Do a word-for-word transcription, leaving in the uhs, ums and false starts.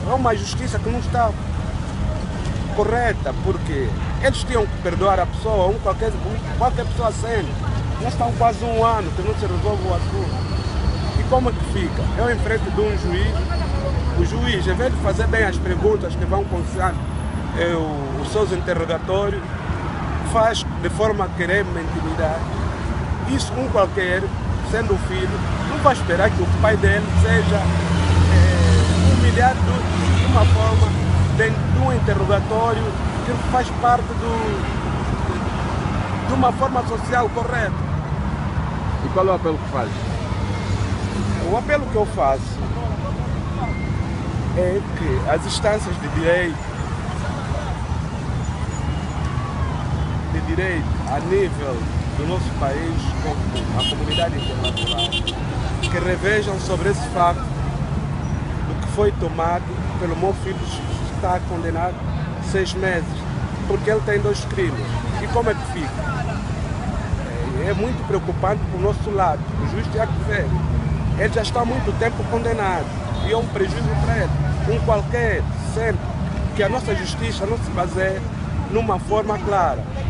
é uma justiça que não está correta, porque eles tinham que perdoar a pessoa, um qualquer, um, qualquer pessoa sendo. Já estão quase um ano que não se resolve o assunto. E como é que fica? Eu enfrento de um juiz, o juiz, em vez de fazer bem as perguntas que vão conciliar é, os seus interrogatórios, faz de forma a querer me intimidar. Isso um qualquer, sendo o filho, não vai esperar que o pai dele seja é, humilhado de uma forma dentro de um interrogatório que faz parte do, de uma forma social correta. E qual é o apelo que faz? O apelo que eu faço é que as instâncias de direito, de direito a nível do nosso país, como a comunidade internacional, que revejam sobre esse facto do que foi tomado pelo meu filho, que está condenado a seis meses, porque ele tem dois crimes. E como é que fica? É, é muito preocupante para o nosso lado. O juiz tem que ver. Ele já está há muito tempo condenado e é um prejuízo para ele. Um qualquer, sempre que a nossa justiça não se baseie numa forma clara.